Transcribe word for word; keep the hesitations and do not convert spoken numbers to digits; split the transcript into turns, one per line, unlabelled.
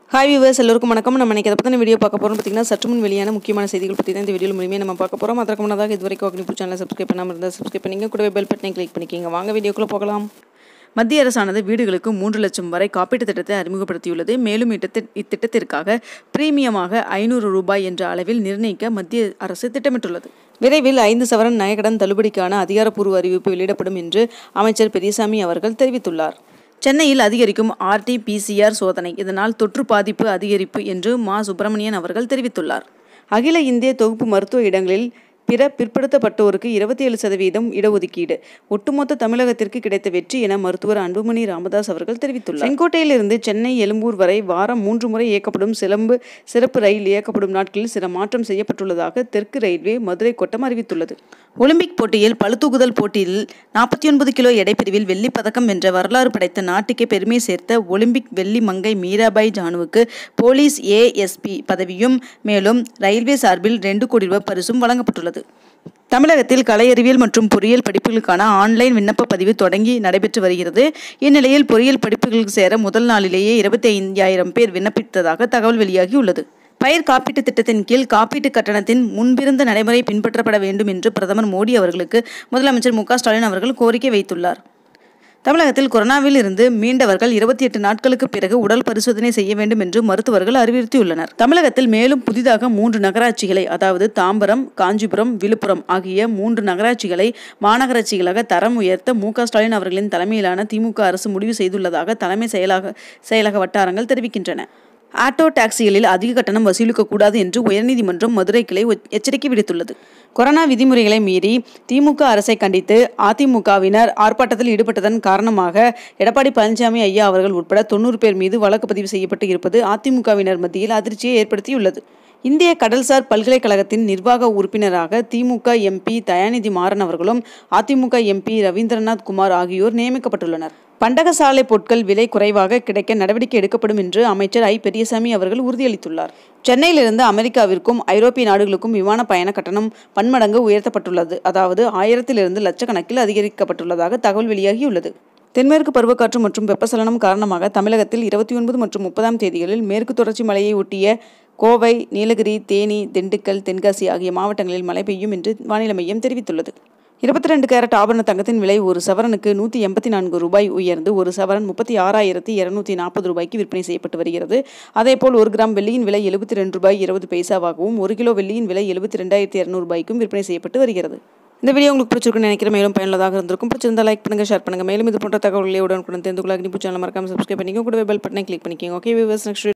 Hi viewers, எல்லோருக்கும் வணக்கம். நம்ம இன்னைக்கு அதை பற்றின வீடியோ பார்க்க போகிறோம். பார்த்தீங்கன்னா சற்று முன் வெளியான முக்கியமான செய்திகள் பற்றி தான் இந்த வீடியோவில் முழுமையாக நம்ம பார்க்க போகிறோம். அதற்கு முன்னதாக இது வரைக்கும் அக்னிபூ சேனலை சப்ஸ்கிரைப் பண்ணாமல் இருந்தால் சப்ஸ்கிரைப் பண்ணிங்க, கூடவே பெல் பட்டனை கிளிக் பண்ணிக்கிங்க. வாங்க வீடியோக்குள்ளே போகலாம். மத்திய அரசானது வீடுகளுக்கு மூன்று லட்சம் வரை காப்பீட்டு திட்டத்தை அறிமுகப்படுத்தியுள்ளது. மேலும் இத்திட்டத்திற்காக பிரீமியமாக ஐநூறு ரூபாய் என்ற அளவில் நிர்ணயிக்க மத்திய அரசு திட்டமிட்டுள்ளது. விரைவில் ஐந்து சவரன் நகைக்கடன் தள்ளுபடிக்கான அதிகாரப்பூர்வ அறிவிப்பு வெளியிடப்படும் என்று அமைச்சர் பெரியசாமி அவர்கள் தெரிவித்துள்ளார். சென்னையில் அதிகரிக்கும் R T P C R சோதனை, இதனால் தொற்று பாதிப்பு அதிகரிப்பு என்று மா சுப்பிரமணியன் அவர்கள் தெரிவித்துள்ளார். அகில இந்திய தொகுப்பு மருத்துவ இடங்களில் பிற பிற்படுத்தப்பட்டோருக்கு இருபத்தி ஏழு சதவீதம் இடஒதுக்கீடு ஒட்டுமொத்த தமிழகத்திற்கு கிடைத்த வெற்றி என மருத்துவர் அன்புமணி ராமதாஸ் அவர்கள் தெரிவித்துள்ளார். செங்கோட்டையிலிருந்து சென்னை எழும்பூர் வரை வாரம் மூன்று முறை இயக்கப்படும் சிலம்பு சிறப்பு ரயில் இயக்கப்படும் நாட்களில் சில மாற்றம் செய்யப்பட்டுள்ளதாக தெற்கு ரயில்வே மதுரை கோட்டம் அறிவித்துள்ளது. ஒலிம்பிக் போட்டியில் பளுதூக்குதல் போட்டியில் நாற்பத்தி ஒன்பது கிலோ எடை பிரிவில் வெள்ளி பதக்கம் வென்ற வரலாறு படைத்த நாட்டுக்கே பெருமை சேர்த்த ஒலிம்பிக் வெள்ளி மங்கை மீராபாய் ஜானுவுக்கு போலீஸ் ஏ எஸ் பி பதவியும் மேலும் ரயில்வே சார்பில் ரெண்டு கோடி ரூபாய் பரிசும் வழங்கப்பட்டுள்ளது. தமிழகத்தில் கலை அறிவியல் மற்றும் பொறியியல் படிப்புகளுக்கான ஆன்லைன் விண்ணப்ப பதிவு தொடங்கி நடைபெற்று வருகிறது. இந்நிலையில் பொறியியல் படிப்புகளுக்கு சேர முதல் நாளிலேயே இருபத்தி ஐந்தாயிரம் பேர் விண்ணப்பித்ததாக தகவல் வெளியாகியுள்ளது. பயிர் காப்பீட்டு திட்டத்தின் கீழ் காப்பீட்டு கட்டணத்தின் முன்பிருந்த நடைமுறை பின்பற்றப்பட வேண்டும் என்று பிரதமர் மோடி அவர்களுக்கு முதலமைச்சர் முக்க ஸ்டாலின் அவர்கள் கோரிக்கை வைத்துள்ளார். தமிழகத்தில் கொரோனாவில் இருந்து மீண்டவர்கள் இருபத்தி எட்டு நாட்களுக்கு பிறகு உடல் பரிசோதனை செய்ய வேண்டும் என்று மருத்துவர்கள் அறிவுறுத்தியுள்ளனர். தமிழகத்தில் மேலும் புதிதாக மூன்று நகராட்சிகளை, அதாவது தாம்பரம், காஞ்சிபுரம், விழுப்புரம் ஆகிய மூன்று நகராட்சிகளை மாநகராட்சிகளாக தரம் உயர்த்த முக ஸ்டாலின் அவர்களின் தலைமையிலான திமுக அரசு முடிவு செய்துள்ளதாக தலைமை செயலக செயலக வட்டாரங்கள் தெரிவிக்கின்றன. ஆட்டோ டாக்ஸிகளில் அதிக கட்டணம் வசூலிக்கக்கூடாது என்று உயர்நீதிமன்றம் மதுரை கிளை எச்சரிக்கை விடுத்துள்ளது. கொரோனா விதிமுறைகளை மீறி திமுக அரசை கண்டித்து அதிமுகவினர் ஆர்ப்பாட்டத்தில் ஈடுபட்டதன் காரணமாக எடப்பாடி பழனிசாமி ஐயா அவர்கள் உட்பட தொண்ணூறு பேர் மீது வழக்கு பதிவு செய்யப்பட்டு இருப்பது அதிமுகவினர் மத்தியில் அதிர்ச்சியை ஏற்படுத்தியுள்ளது. இந்திய கடல்சார் பல்கலைக்கழகத்தின் நிர்வாக உறுப்பினராக திமுக எம்பி தயாநிதி மாறன் அவர்களும் அதிமுக எம்பி ரவீந்திரநாத் குமார் ஆகியோர் நியமிக்கப்பட்டுள்ளனர். பண்டகசாலை பொருட்கள் விலை குறைவாக கிடைக்க நடவடிக்கை எடுக்கப்படும் என்று அமைச்சர் ஐ பெரியசாமி அவர்கள் உறுதியளித்துள்ளார். சென்னையிலிருந்து அமெரிக்காவிற்கும் ஐரோப்பிய நாடுகளுக்கும் விமான பயண கட்டணம் பன்மடங்கு உயர்த்தப்பட்டுள்ளது. அதாவது ஆயிரத்திலிருந்து லட்சக்கணக்கில் அதிகரிக்கப்பட்டுள்ளதாக தகவல் வெளியாகியுள்ளது. தென்மேற்கு பருவக்காற்று மற்றும் வெப்பசலனம் காரணமாக தமிழகத்தில் இருபத்தி ஒன்பது மற்றும் முப்பதாம் தேதிகளில் மேற்கு தொடர்ச்சி மலையை ஒட்டிய கோவை, நீலகிரி, தேனி, திண்டுக்கல், தென்காசி ஆகிய மாவட்டங்களில் மழை பெய்யும் என்று வானிலை மையம் தெரிவித்துள்ளது. இருபத்தி ரெண்டு கேரட் ஆபரண தங்கத்தின் விலை ஒரு சவரனுக்கு நூற்றி எண்பத்தி நான்கு ரூபாய் உயர்ந்து ஒரு சவரன் முப்பத்தி ஆறாயிரத்தி இருநூத்தி நாற்பது ரூபாய்க்கு விற்பனை செய்யப்பட்டு வருகிறது. அதேபோல் ஒரு கிராம் வெள்ளியின் விலை எழுபத்தி ரெண்டு ரூபாய் இருபது பைசாவாகவும் ஒரு கிலோ வெள்ளியின் விலை எழுபத்தி ரெண்டாயிரத்தி இருநூறு ரூபாய்க்கும் விற்பனை செய்யப்பட்டு வருகிறது. இந்த வீடியோ உங்களுக்கு பிடிச்சிருக்குன்னு நினைக்கிற, மேலும் பயனுள்ளதாக இருந்திருக்கும். பிடிச்சிருந்தா லைக் பண்ணுங்க, ஷேர் பண்ணுங்க. மேலும் இது போன்ற தகவல்களை உடனுக்குடன் தெரிந்து கொள்ள அக்னிபூ சேனலை மறக்காம சப்ஸ்கிரைப் பண்ணிக்கோங்க, கூடவே பெல் பட்டனை கிளிக் பண்ணிக்கோங்க. Okay viewers, next